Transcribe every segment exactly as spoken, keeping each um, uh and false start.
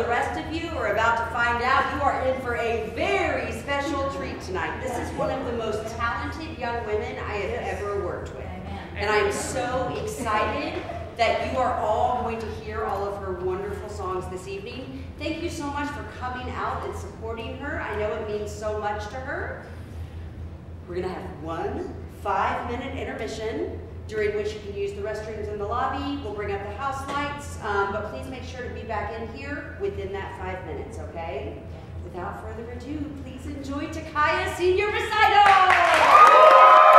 rest of you are about to find out, you are in for a very special treat tonight. This is one of the most talented young women I have ever worked with. And I am so excited that you are all going to hear all of her wonderful songs this evening. Thank you so much for coming out and supporting her. I know it means so much to her. We're gonna have one five-minute intermission, during which you can use the restrooms in the lobby. We'll bring up the house lights, um, but please make sure to be back in here within that five minutes, okay? Without further ado, please enjoy Takaya Senior Recital!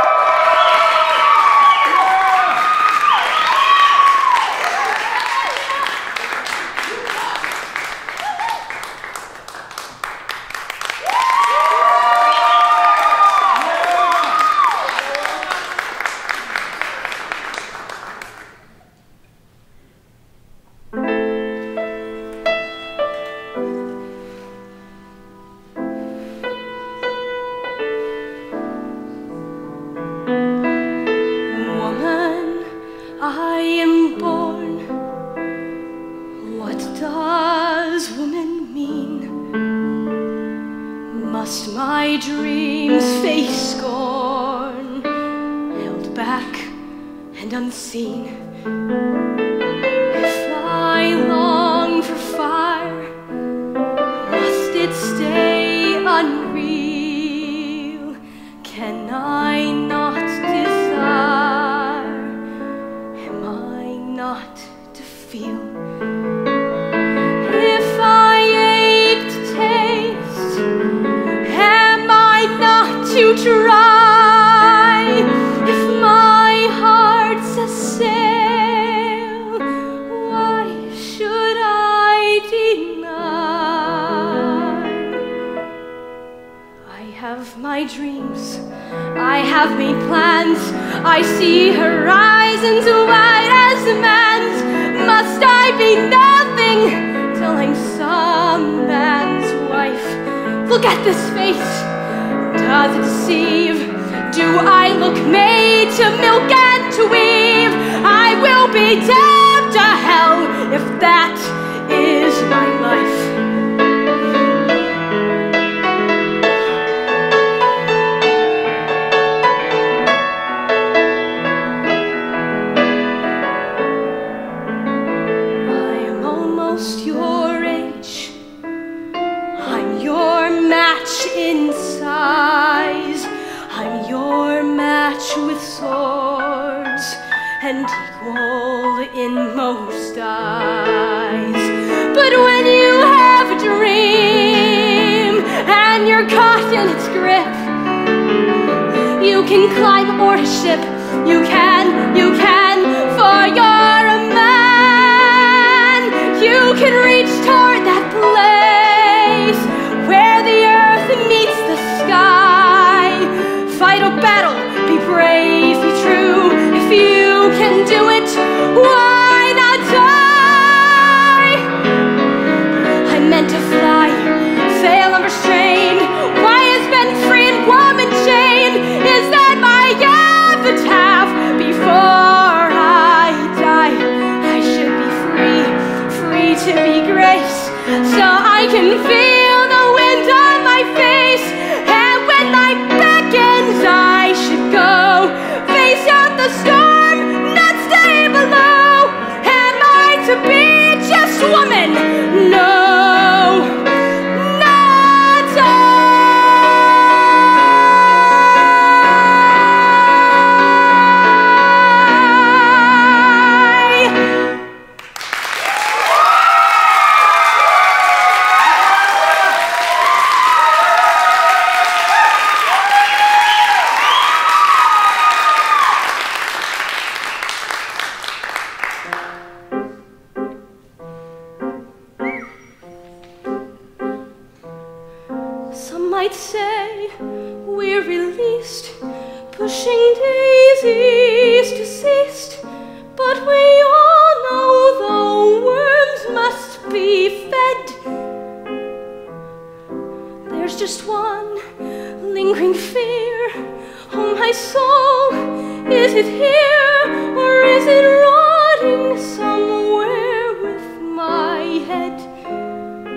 Is it here, or is it rotting somewhere with my head?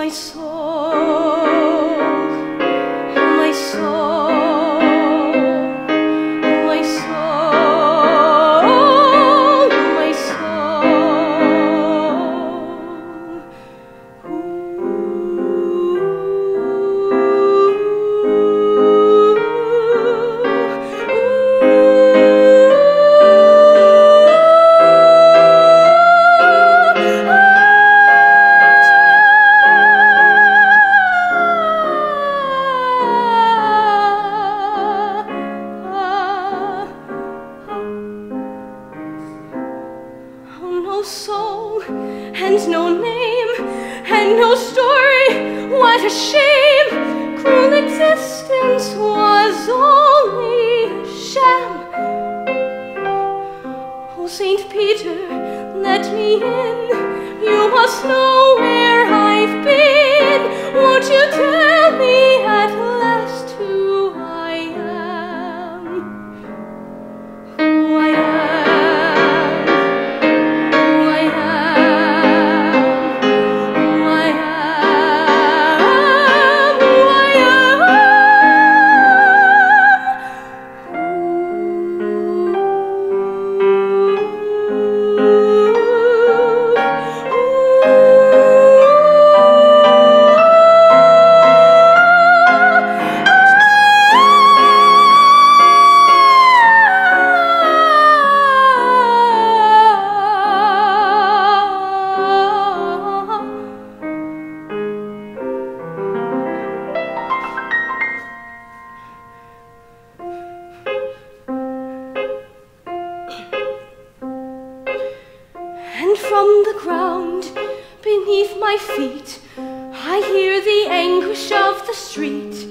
my soul, my soul, my soul, my soul. Soul and no name and no story, what a shame! Cruel existence was only a sham. Oh, Saint Peter, let me in. You must know where I've been. Won't you tell me at last who I am? Who I am? And from the ground beneath my feet, I hear the anguish of the street.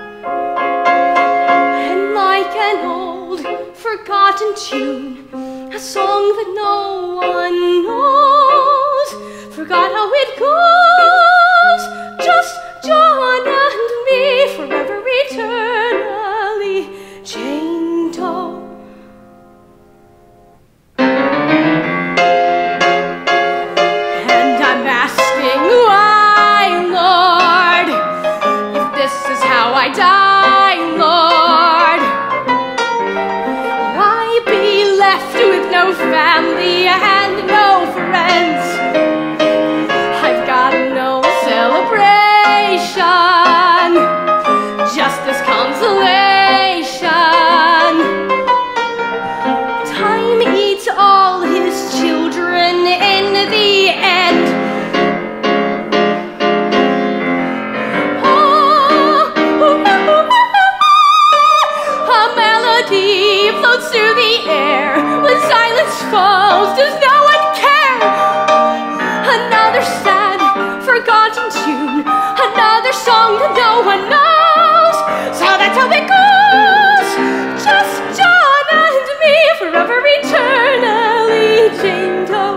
And like an old forgotten tune, a song that no one knows, forgot how it goes. Just John and me, forever eternally chained to. I die, Lord. Why be left with no family and no friends? I've got no celebration, just this consolation. Time eats all his children in the end. Floats through the air. When silence falls, does no one care? Another sad, forgotten tune, another song that no one knows. So that's how it goes. Just John and me, forever eternally chained to.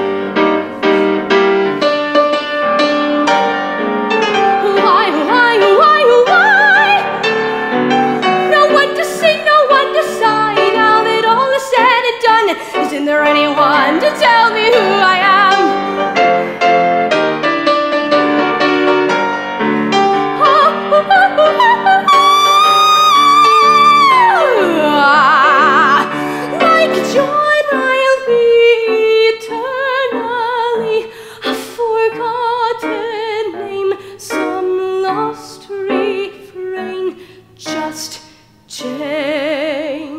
Why, why, why, why? No one to sing, no one to sigh. Said and done. Isn't there anyone to tell me who I am? Oh, oh, oh, oh, oh. Like John, I'll be eternally a forgotten name, some lost refrain, just Jane.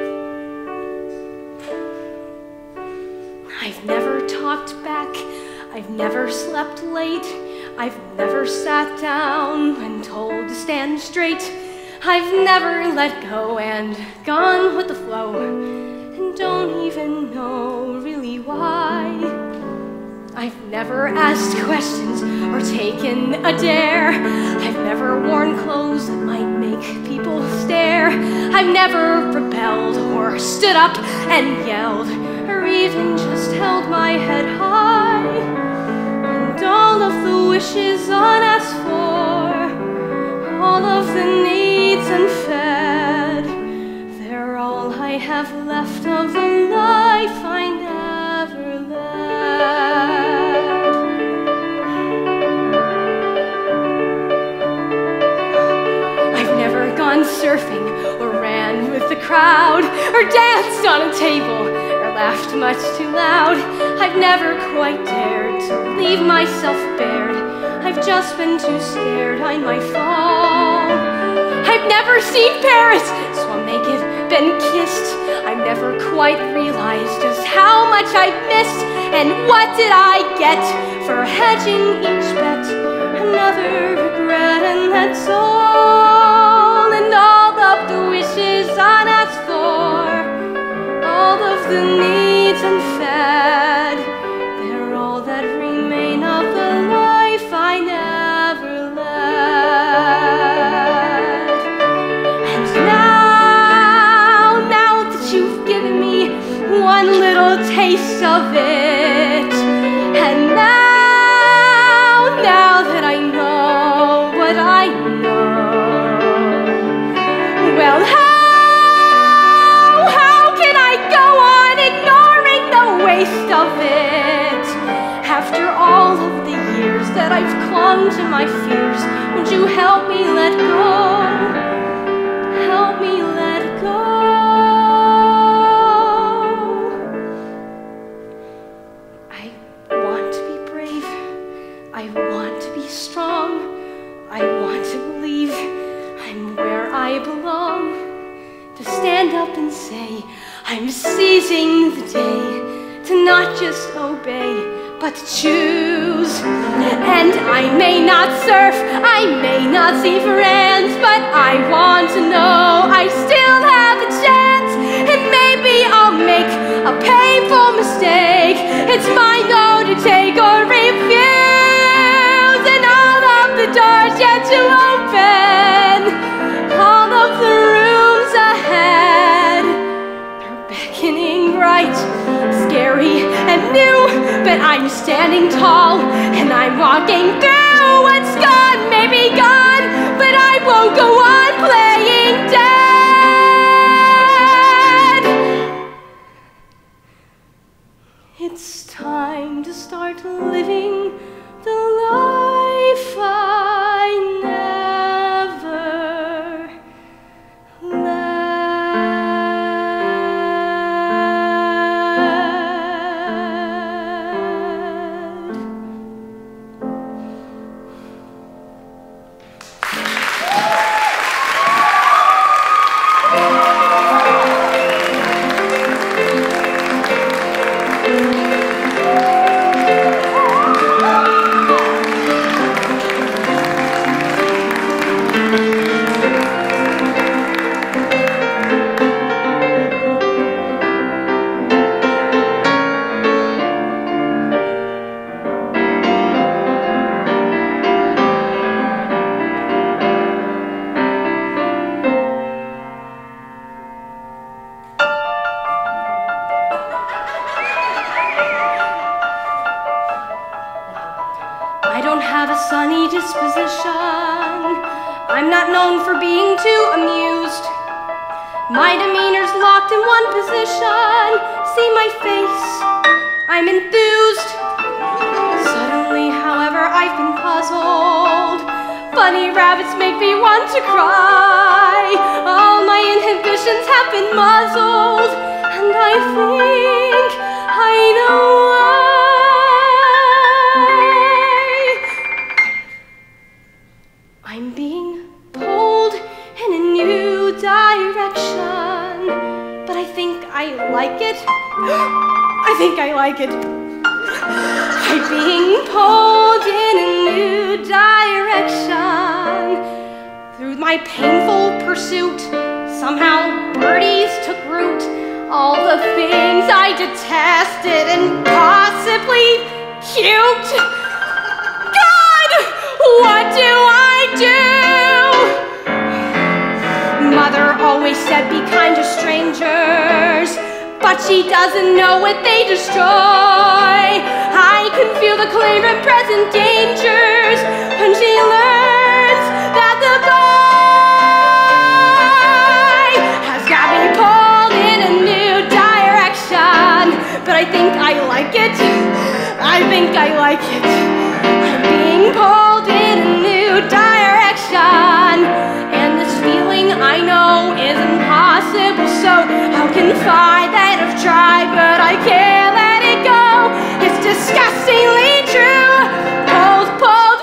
I've never talked back I've never slept late. I've never sat down when told to stand straight. I've never let go and gone with the flow, and don't even know really why. I've never asked questions or taken a dare. I've never worn clothes that might make people stare. I've never rebelled or stood up and yelled, or even just held my head high. And all of the wishes unasked for, all of the needs unfed, they're all I have left of the life I never led. I've never gone surfing or ran with the crowd, or danced on a table, or laughed much too loud. I've never quite dared to leave myself bared. I've just been too scared I might fall. I've never seen Paris, swum naked, been kissed. I've never quite realized just how much I've missed. And what did I get for hedging each bet? Another regret, and that's all. And all of the wishes unasked for, all of the needs unfed, they're all that remain of the life I never led. And now, now that you've given me one little taste of it, and now, now that I know what I know, well, how, how can I go on ignoring the waste of it? After all of the years that I've clung to my fears, won't you help me let go? Help me let go. I want to be brave. I want to be strong. I want to believe I'm where I belong. To stand up and say I'm seizing the day, to not just obey, but to choose. And I may not surf, I may not see friends, but I want to know I still have a chance. And maybe I'll make a painful mistake. It's my no to take or refuse, and all of the doors yet to open, all of the rooms ahead, they're beckoning bright, scary and new, but I'm standing tall and I'm walking through. What's gone may be gone, but I won't go on playing dead. It's time to start living the life I never led. I don't have a sunny disposition. I'm not known for being too amused. My demeanor's locked in one position. See my face, I'm enthused. Suddenly, however, I've been puzzled. Bunny rabbits make me want to cry. All my inhibitions have been muzzled, and I think I know why. I'm being pulled in a new direction, but I think I like it. I think I like it. I'm being pulled in a new direction. Through my painful pursuit, somehow birdies took root. All the things I detested and possibly cute. God, what do I do? Mother always said be kind to strangers, but she doesn't know what they destroy. I can feel the clear and present dangers when she learns that the boy has got me pulled in a new direction. But I think I like it. I think I like it. I'm being pulled in a new direction, and this feeling I know is impossible. So how can I that I've tried, but I can't let it go? It's disgustingly true. Pulled, pulled,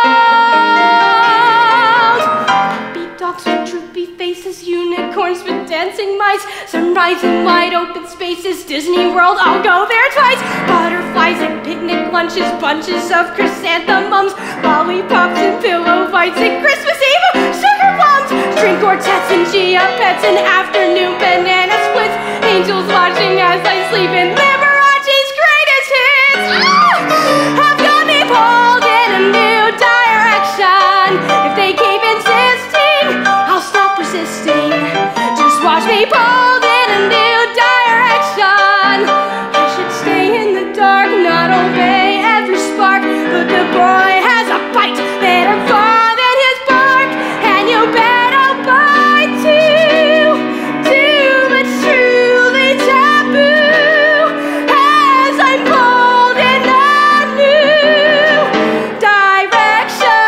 pulled. Puppy dogs with droopy faces, unicorns with dancing mice, sunrise in wide open spaces, Disney World, I'll go there twice. Butterflies and picnic lunches, bunches of chrysanthemums, lollipops and pillow fights at Christmas Eve, sugar plums, string quartets and Gia pets and afternoon banana splits, angels watching as I sleep in Liberace's greatest hits. Ah! Have got me pulled in a new direction. If they keep insisting, I'll stop resisting. Just watch me pulled in a new direction. I should stay in the dark, not obey every spark, but the boy has a bite better far than his bark, and you better bite too. Too much truly taboo as I'm pulled in a new direction.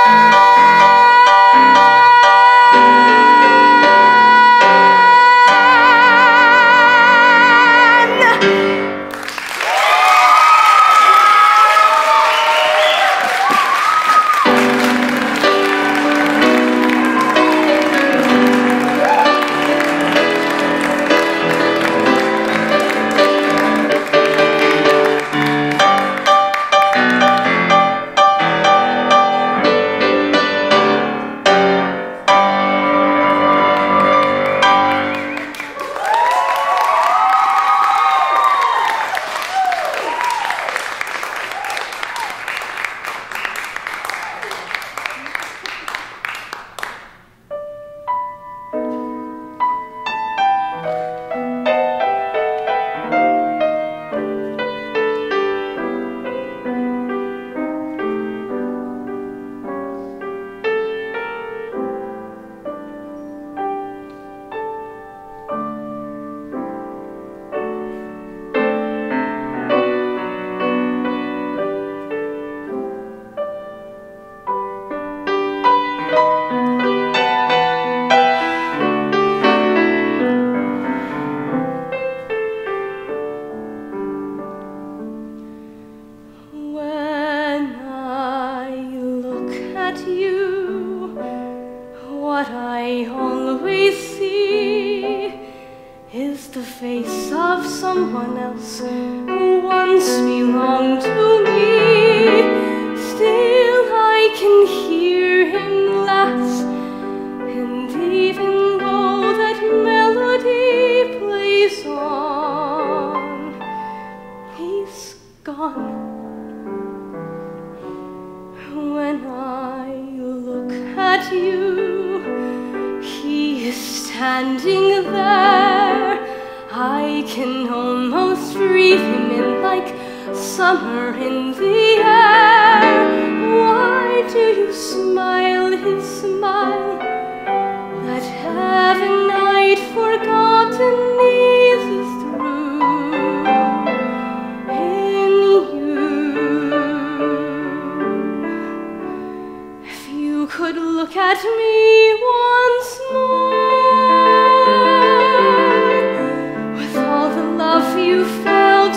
When I look at you, what I always see is the face of someone else who once belonged to me. Still I can hear him laugh, and even though that melody plays on, he's gone. When I look at you, he is standing there. I can almost breathe him in like summer in the air. Why do you smile his smile? That heaven I'd forgotten eases through in you. If you could look at me once more, with all the love you felt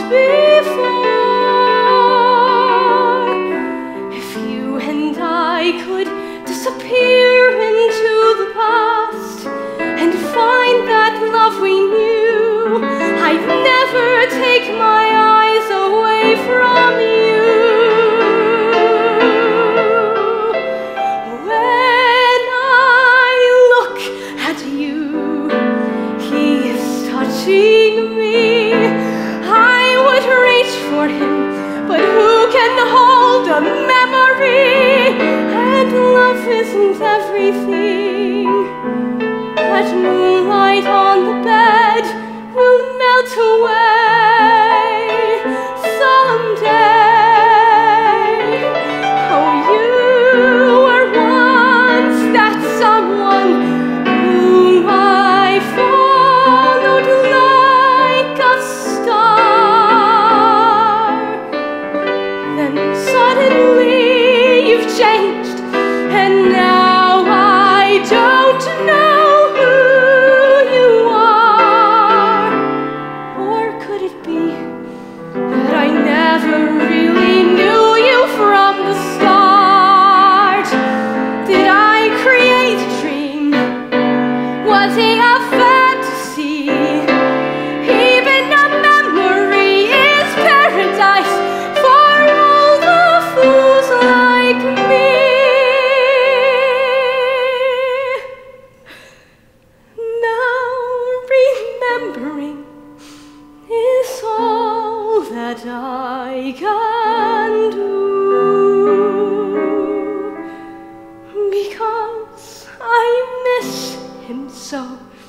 before, if you and I could disappear into the past and find that love we knew, I'd never take my eyes away from you. a memory, and love isn't everything. That moonlight on the bed will melt away someday. Oh, you were once that someone whom I followed like a star. Then suddenly you've changed, and now I don't know who you are. Or could it be that I never really knew you from the start? Did I create a dream? Was it a fantasy? Even a memory is paradise for all the fools like me. Now remembering is all that I can do, because I miss him so.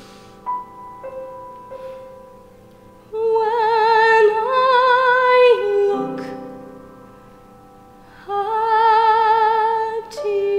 When I look at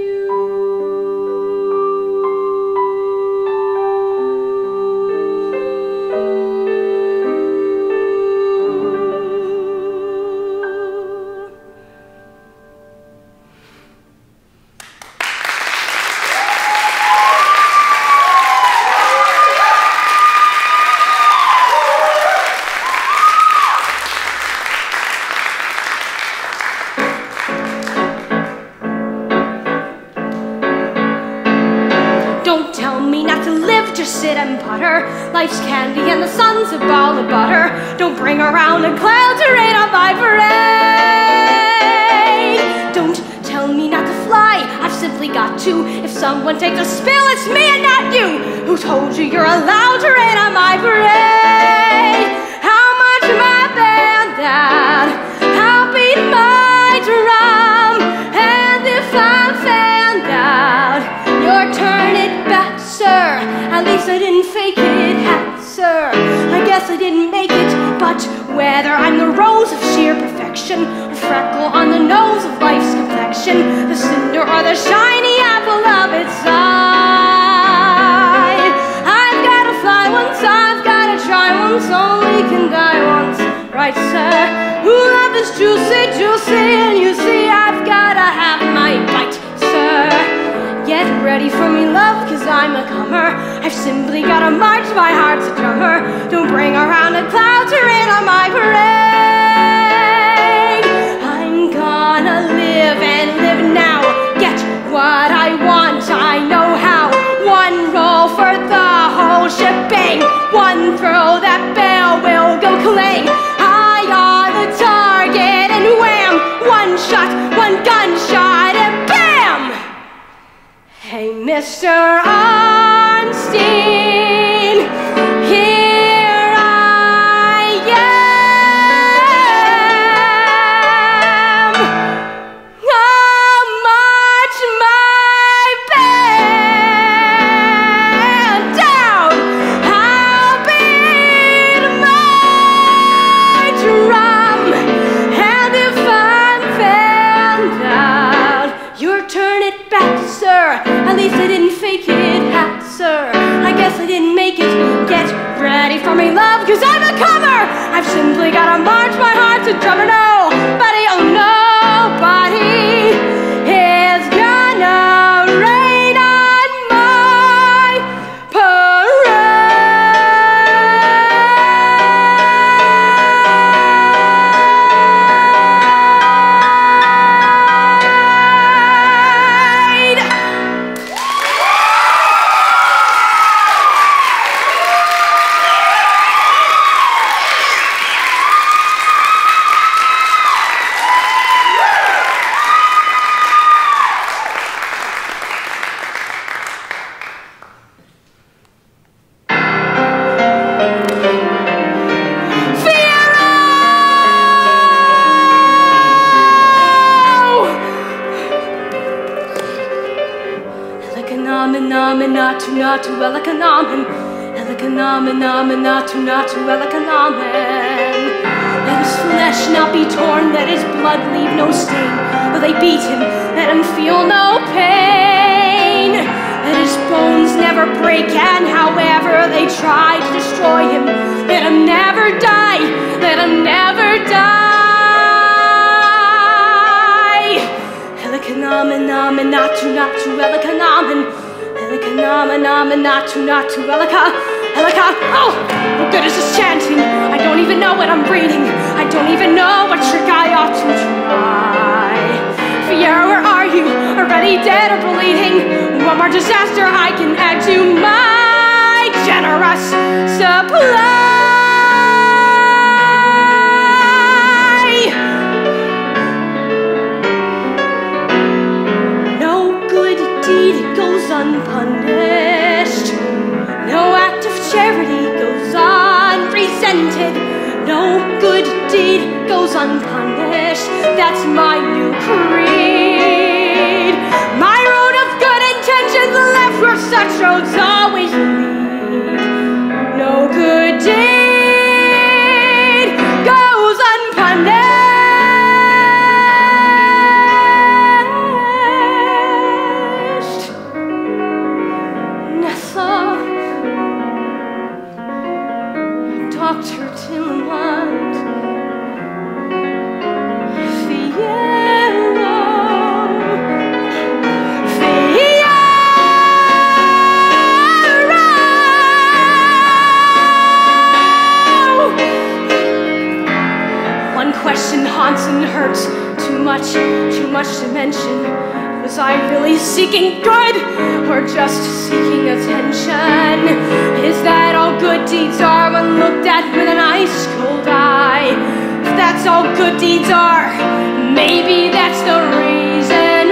Don't tell me not to live, just sit and putter. Life's candy and the sun's a ball of butter. Don't bring around a cloud to rain on my parade. Don't tell me not to fly, I've simply got to. If someone takes a spill, it's me and not you. Who told you you're allowed to rain on my parade? How much my band at? How beat my drum? And if I'm found out, your turn it back, sir. At least I didn't fake it, hat, sir. I guess I didn't make it, but whether I'm the rose of sheer perfection, a freckle on the nose of life's complexion, the cinder or the shiny apple of its eye, I've gotta fly once, I've gotta try once, only can die once, right, sir? Ooh, love is juicy, juicy, and you see I've gotta have my bite, sir. Get ready for me, love, cause I'm a comer. I've simply gotta march, my heart's a drummer. Don't bring around a cloud to rain on my parade. I'm gonna live and live now. Get what I want, I know how. One roll for the whole shebang. One throw, that bell will go clang. Eye on the target and wham. One shot, one gunshot and bam. Hey, Mister Arnstein, here I am. How much my band down? How beat my drum? And if I'm found out, your turn it back, sir. At least I didn't fake it, hat, sir. I guess I didn't make it. Get ready for me, love, cause I'm a comer. I've simply gotta march, my heart's a drummer. Nobody, oh nobody is gonna rain on my parade. Elakanaminatu natu elakanamen. Elakanaminaminatu natu elakanamen. Let his flesh not be torn, let his blood leave no stain. Though they beat him, let him feel no pain. Let his bones never break, and however they try to destroy him, let him never die, let him never die. Elakanaminaminatu natu elakanamen. Elakanaminaminatu natu elaka. Elaka. Oh, what good is this chanting? I don't even know what I'm reading. I don't even know what trick I ought to try. Fiyero, where are you? Already dead or bleeding? One more disaster I can add to my generous supply. No good deed goes unpunished. No act of charity goes unresented. No good deed goes unpunished. That's my new creed. My road of good intentions left where such roads always lead. No good deed goes unpunished. Nessa, Doctor Tillemont, Fiyero, Fiyero. One question haunts and hurts, too much, too much to mention. Was I really seeking good, or just seeking attention? Is that all good deeds are when looked at with an ice cold eye? If that's all good deeds are, maybe that's the reason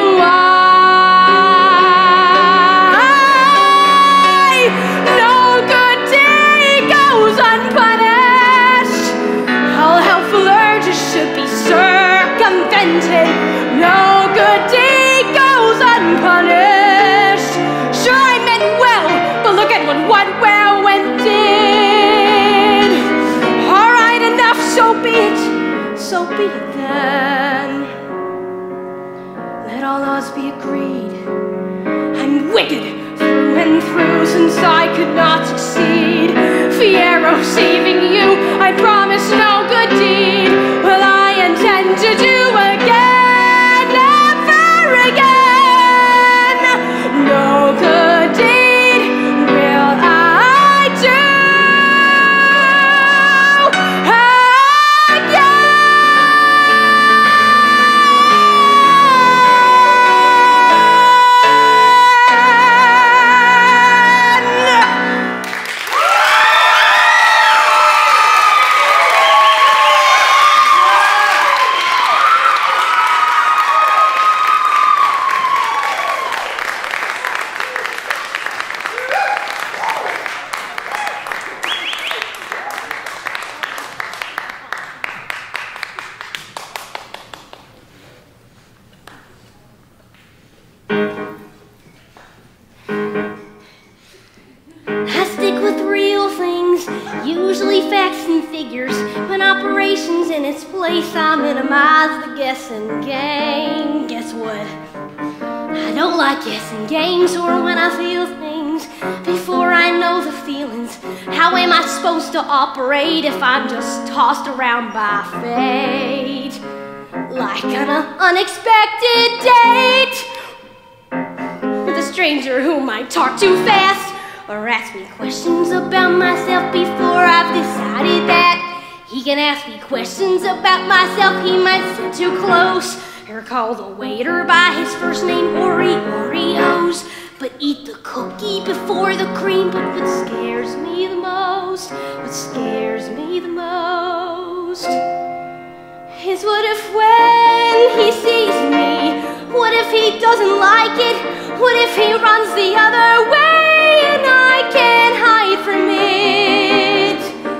why no good deed goes unpunished. All helpful urges should be circumvented. No good deed goes unpunished. Sure, I meant well, but look at what what well went did. All right, enough, so be it, so be it then. Let all laws be agreed. I'm wicked through and through, since I could not succeed. Fiyero, saving you, I promise no good deed will I intend to do again, never again. No good deed will I do I minimize the guessing game. Guess what? I don't like guessing games, or when I feel things before I know the feelings. How am I supposed to operate if I'm just tossed around by fate? Like an unexpected date with a stranger who might talk too fast or ask me questions about myself before I've decided that he can ask me questions about myself. He might sit too close or call the waiter by his first name, Ori Oreos, but eat the cookie before the cream. But what scares me the most, what scares me the most is what if when he sees me, what if he doesn't like it? What if he runs the other way and I can't hide from it?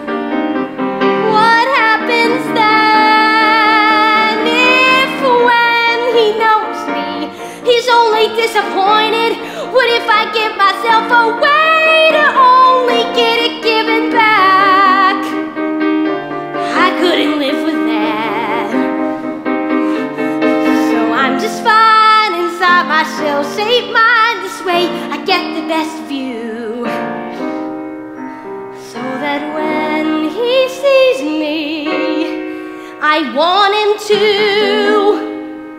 What happens then if when he knows me, he's only disappointed? What if I give myself myself a way to only get it given back. I couldn't live with that. So I'm just fine inside my shell-shaped mind. This way I get the best view, so that when he sees me, I want him to.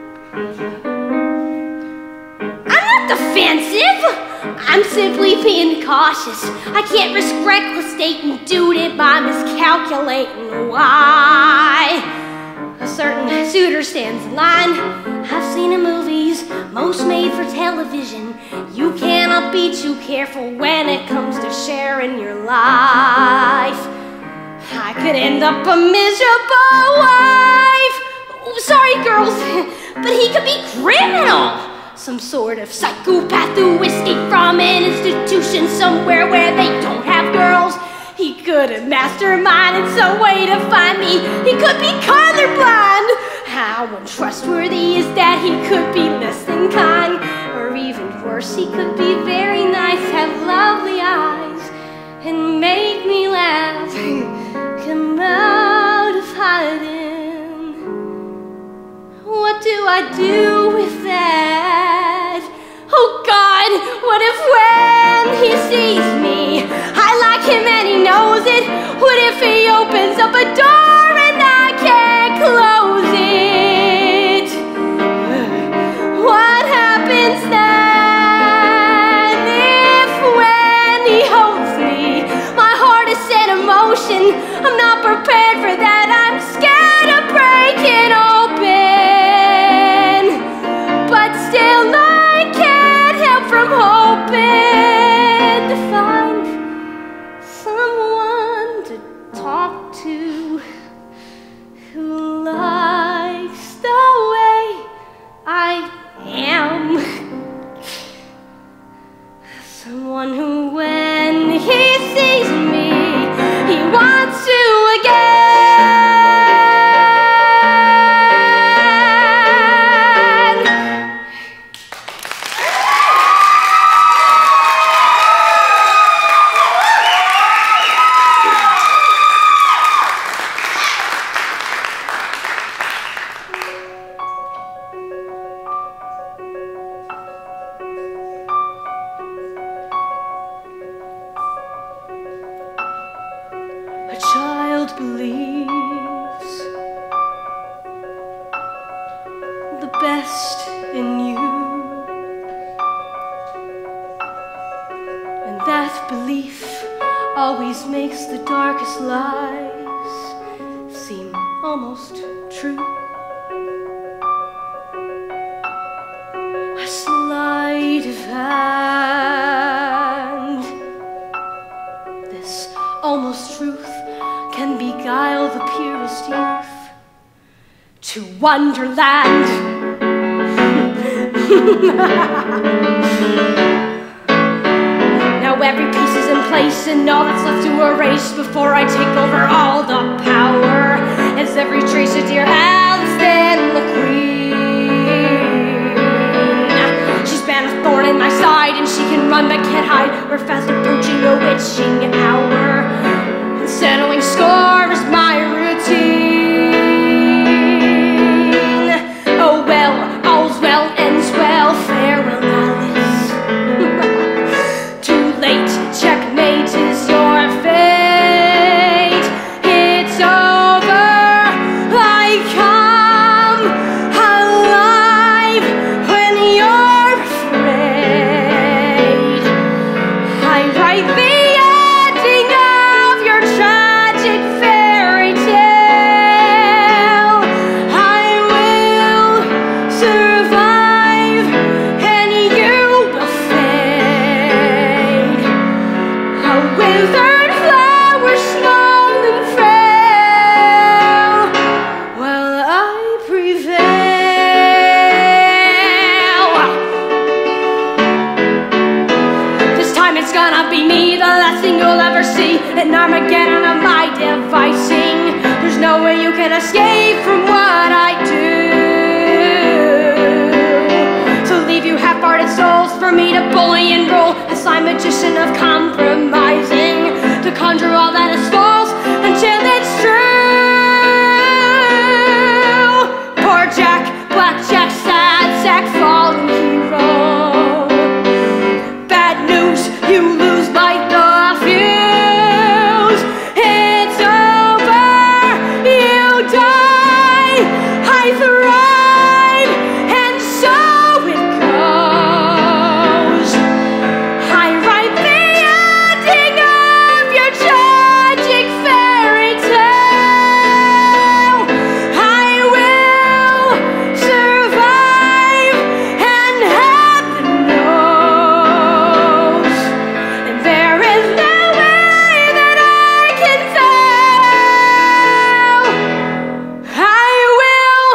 I'm not defensive, I'm simply being cautious. I can't risk reckless dating due to my miscalculating why a certain suitor stands in line. I've seen in movies, most made for television. You cannot be too careful when it comes to sharing your life. I could end up a miserable wife. Oh, sorry, girls, but he could be criminal. Some sort of psychopath who escaped from an institution somewhere where they don't have girls. He could have masterminded some way to find me. He could be colorblind. How untrustworthy is that? He could be less than kind. Or even worse, he could be very nice, have lovely eyes, and make me laugh. Come out of hiding. What do I do with that? Oh God, what if when he sees me, I like him and he knows it? What if he opens up a door and I can't close it? What happens then if when he holds me, my heart is set in motion? I'm not prepared for that. I'm scared of breaking open, but still I can't help from hoping to find someone to talk to who likes the way I am. Someone who, when he sees me, he wants to again. A child believes the best in you, and that belief always makes the darkest lies seem almost true. A sleight of hand, this almost truth can beguile the purest youth to Wonderland. Now every piece is in place and all that's left to erase before I take over all the power is every trace of dear Alice and the Queen. She's been a thorn in my side and she can run but can't hide. We're fast approaching a witching hour. Settling score is my routine. Oh well, all's well ends well. Farewell, Alice. Too late, checkmate is your fate. It's over. I come alive when you're afraid. I write the an Armageddon of my devising. There's no way you can escape from what I do. So leave you half-hearted souls for me to bully and roll as I'm magician. tradition of compromising to conjure all that is false until it's true. Poor Jack, blackjack, sad sack, fallen hero. Bad news, you lose like the fuse. It's over, you die, I thrive, and so it goes. I write the ending of your tragic fairy tale. I will survive, and heaven knows. And there is no way that I can fail. I will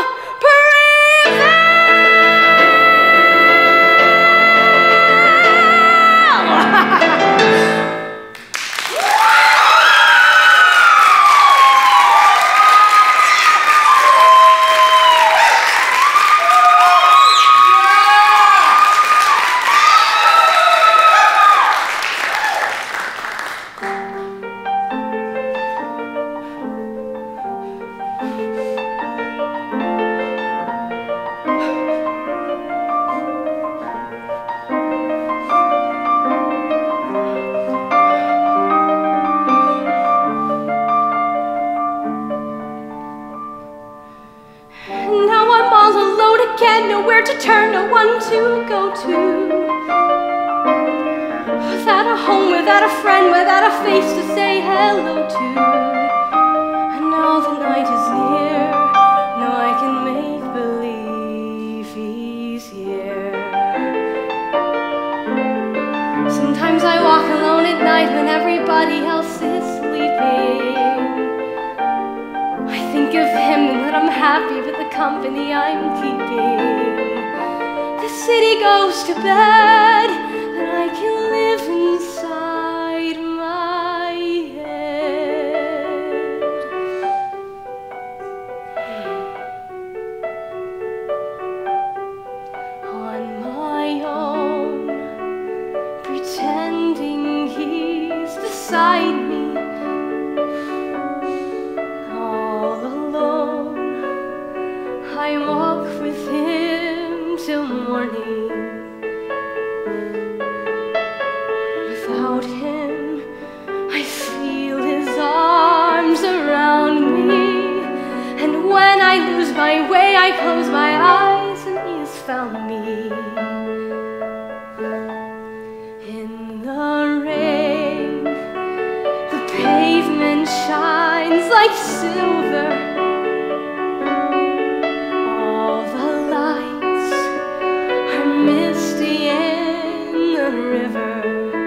Now I'm all alone again, nowhere to turn, no one to go to. Without a home, without a friend, without a face to say hello to. And now the night is near, now I can make believe he's here. Sometimes I walk alone at night when everybody else is sleeping. I think of him and that I'm happy with the company I'm keeping. The city goes to bed, and I can live inside my head. On my own, pretending he's beside me. I walk with him till morning. Without him, I feel his arms around me. And when I lose my way, I close my eyes and he has found me. In the rain, the pavement shines like silver. Misty in the river.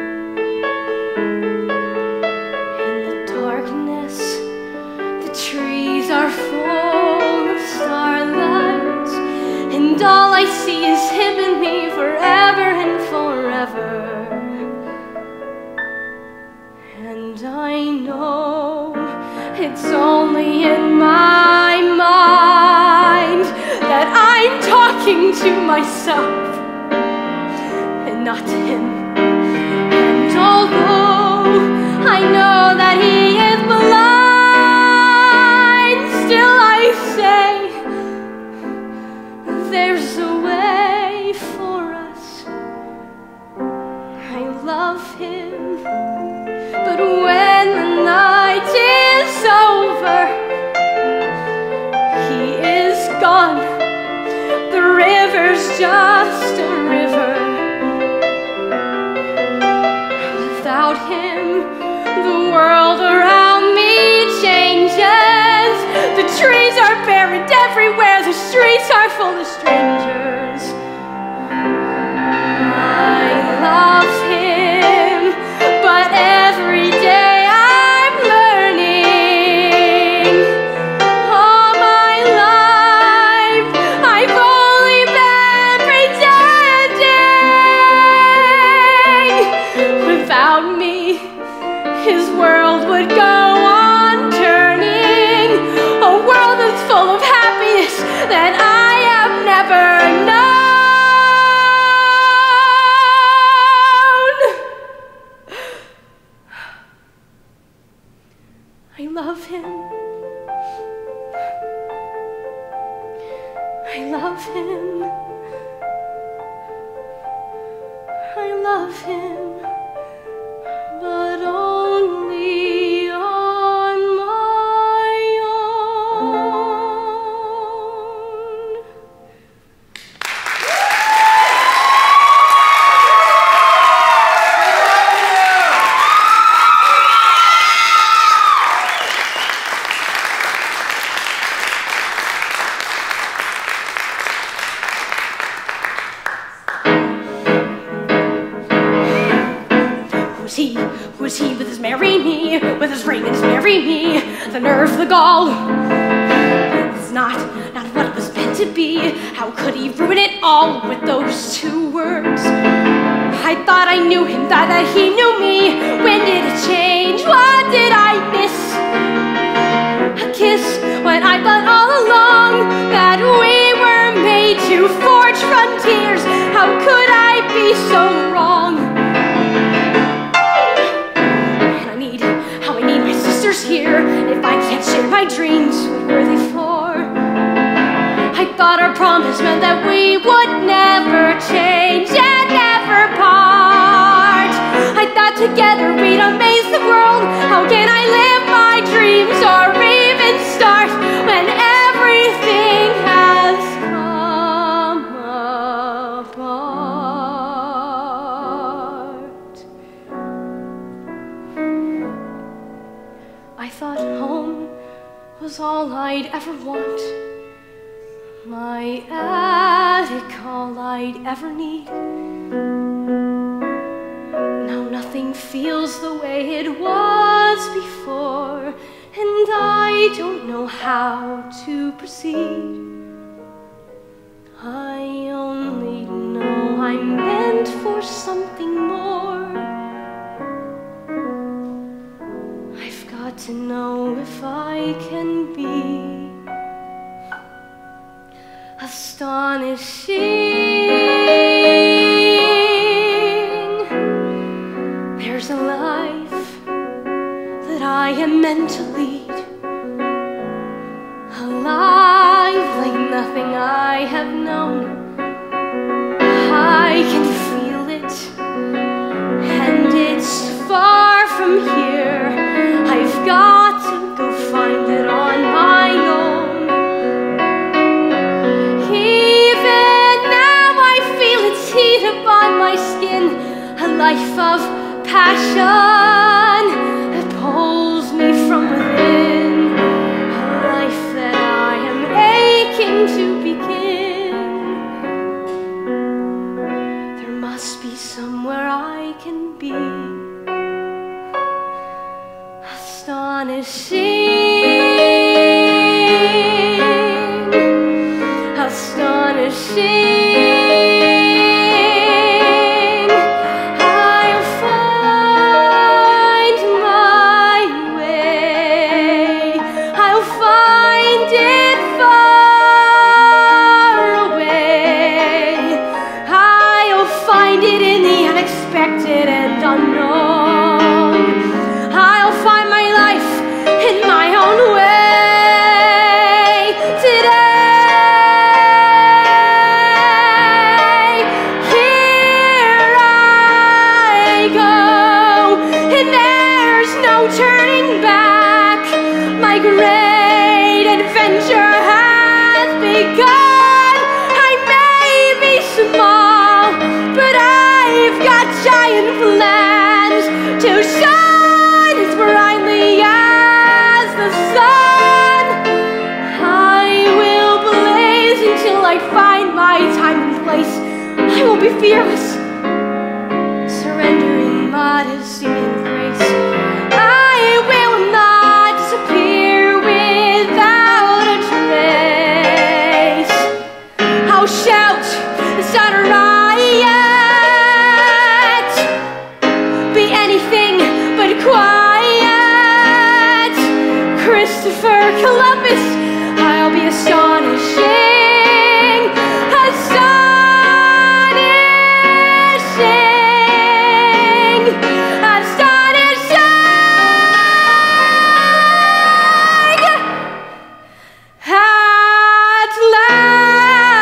In the darkness, the trees are full of starlight, and all I see is him and me forever and forever. And I know it's only in my mind that I'm talking to myself and not to him. And although I know that he is blind, still I say there's a way for us. I love him, but when the night is over, he is gone. The river's just a river. Without him, the world around me changes. The trees are buried everywhere. The streets are full of strangers. I love him, but every day I'm learning. All my life I've only been pretending. Without me, his world would go on turning. A world that's full of happiness that I have never known. I love him. I love him, but only on my own. Who's he? Who's he with his marry me? With his ring and his marry me? The nerve, the gall. It's not, not what it was meant to be. How could he ruin it all with those two words? I thought I knew him, thought that he knew me. When did it change? What did I miss? A kiss when I thought all along that we were made to forge frontiers. How could I be so wrong? Here, if I can't share my dreams, what were they for? I thought our promise meant that we would never change and never part. I thought together we'd amaze the world. How can I live my dreams or even start when everything has come apart? I thought home was all I'd ever want, my attic all I'd ever need. Now nothing feels the way it was before, and I don't know how to proceed. I only know I'm meant for something more. To know if I can be astonishing. There's a life that I am meant to lead, a life like nothing I have known. I can feel it, and it's far from here. I've got to go find it on my own. Even now I feel its heat upon my skin, a life of passion that pulls me from within, a life that I am aching to begin. There must be somewhere I can be astonishing, astonishing. I'll find my way, I'll find it far away, I'll find it in the unexpected and unknown. I'll find my life in my own way today. Here I go, and there's no turning back. My great adventure has begun. I may be small, but I've got giant plans to shine as brightly as the sun. I will blaze until I find my time and place. I will be fearless, surrendering modesty and grace. I will not disappear without a trace. I'll shout the sun riot, be anything but quiet. Christopher Columbus, I'll be astonishing, astonishing, astonishing. At last.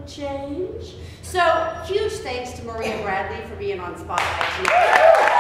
change. So, huge thanks to Maria Bradley for being on Spotlight tonight.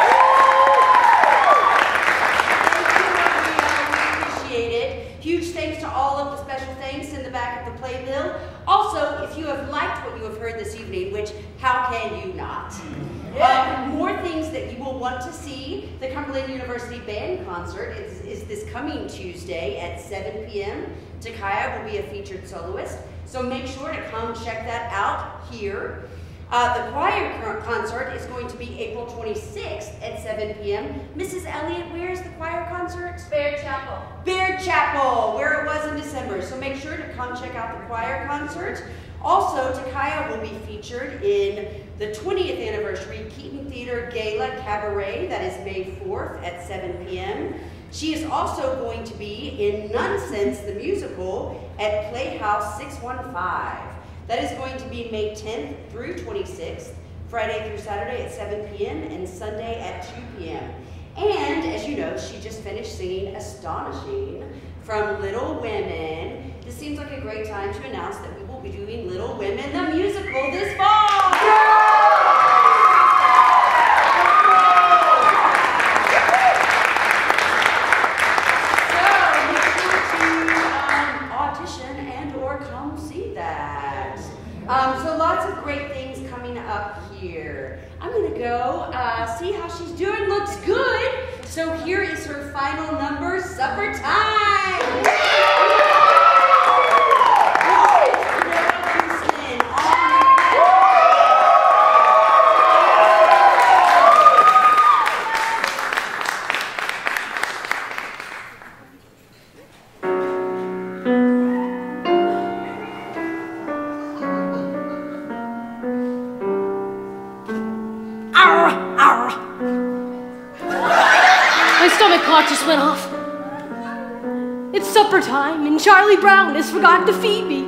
Huge thanks to all of the special thanks in the back of the playbill. Also, if you have liked what you have heard this evening, which how can you not? Um, more things that you will want to see. The Cumberland University Band Concert is, is this coming Tuesday at seven p m Takaya will be a featured soloist, so make sure to come check that out here. Uh, the choir concert is going to be April twenty-sixth at seven p m Missus Elliott, where is the choir concert? Baird Chapel. Baird Chapel, where it was in December. So make sure to come check out the choir concert. Also, Takaya will be featured in the twentieth anniversary Keaton Theater Gala Cabaret. That is May fourth at seven p m She is also going to be in Nonsense the Musical at Playhouse six one five. That is going to be May tenth through twenty-sixth, Friday through Saturday at seven p m and Sunday at two p m And, as you know, she just finished singing Astonishing from Little Women. This seems like a great time to announce that we will be doing Little Women the Musical this fall! So, make sure to um, audition and or come see that. Um, so lots of great things coming up here. I'm gonna go uh, see how she's doing. Looks good. So here is her final number, Supper Time. Just went off. It's supper time, and Charlie Brown has forgotten to feed me.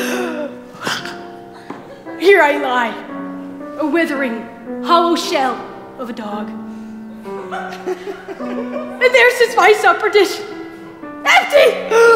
Here I lie, a withering, hollow shell of a dog. And there sits my supper dish, empty!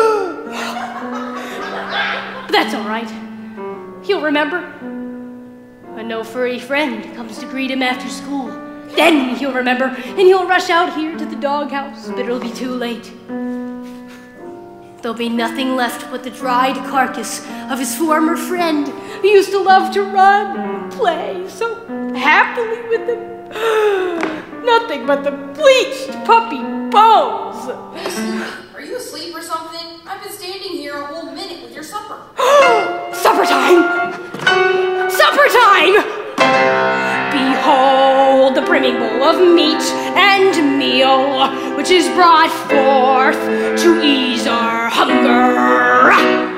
But that's all right. He'll remember. A no-furry friend comes to greet him after school. Then he'll remember, and he'll rush out here to the doghouse, but it'll be too late. There'll be nothing left but the dried carcass of his former friend who used to love to run and play so happily with him. Nothing but the bleached puppy bones. Mason, are you asleep or something? I've been standing here a whole minute with your supper. Supper time! Supper time! Behold the brimming bowl of meat and meal, which is brought forth to ease our hunger.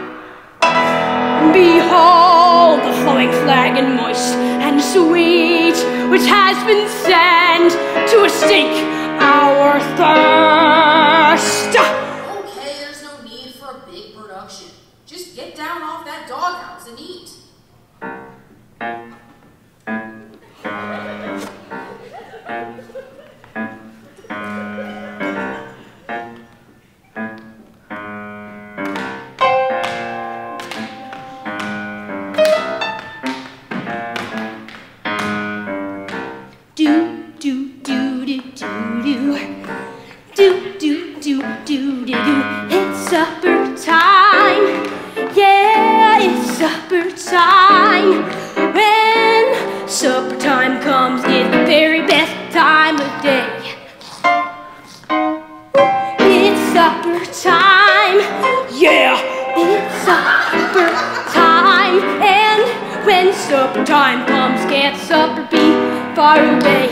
Behold the flowing flagon, moist and sweet, which has been sent to stake our thirst. Okay, there's no need for a big production. Just get down off that doghouse and eat. It's supper time. Yeah, it's supper time. When supper time comes, it's the very best time of day. It's supper time. Yeah, it's supper time. And when supper time comes, can't supper be far away?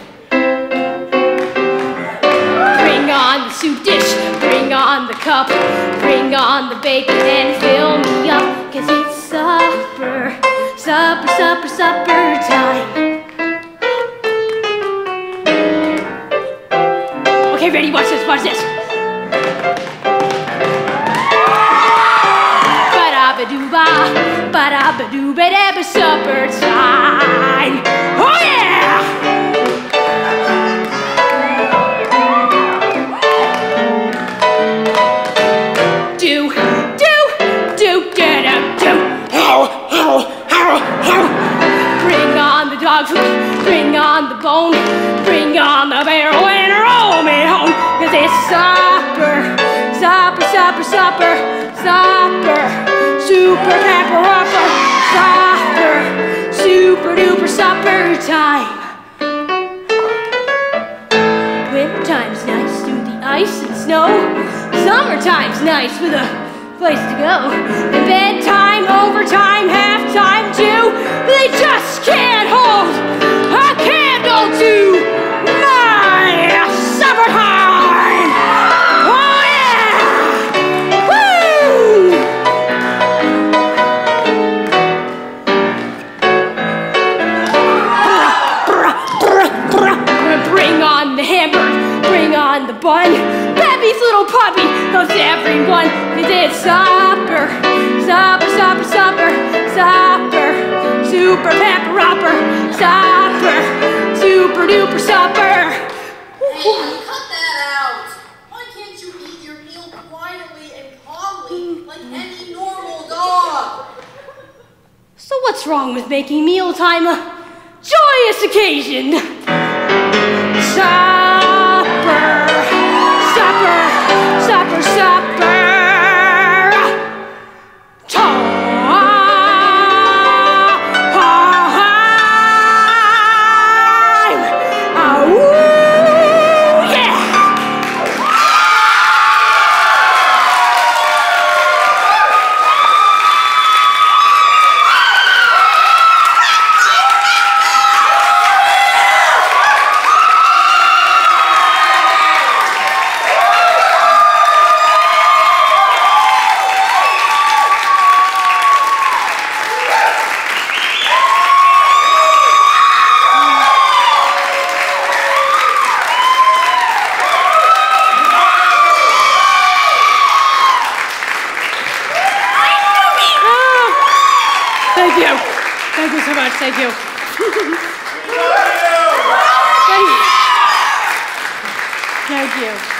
Bring on the soup dish, bring on the cup, bring on the bacon and fill me up, 'cause it's supper, supper, supper, supper time. Okay, ready? Watch this, watch this. Ba-da-ba-doo-ba, ba-da-ba-doo-ba-da-ba, supper time. Oh yeah! Do, do, do, do, do, do. Ow, ow, bone. Bring on the barrel and roll me home. Cause it's supper, supper, supper, supper, supper. Super pepper upper, supper, super duper supper time. Winter time's nice through the ice and snow. Summertime's nice with a place to go. And bedtime, overtime, halftime too. They just can't hold a candle to my supper time. Oh yeah! Woo! Bring on the hamburger, bring on the bun. Peppy's little puppy loves everyone. Cause it's supper, supper, supper, supper, supper. Super pepper upper, supper, super duper supper. Hey, cut that out. Why can't you eat your meal quietly and calmly like any normal dog? So what's wrong with making mealtime a joyous occasion? Supper, supper, supper, supper. Time. Ah, woo, yeah. Thank you. Thank you so much. Thank you. Thank you. Thank you.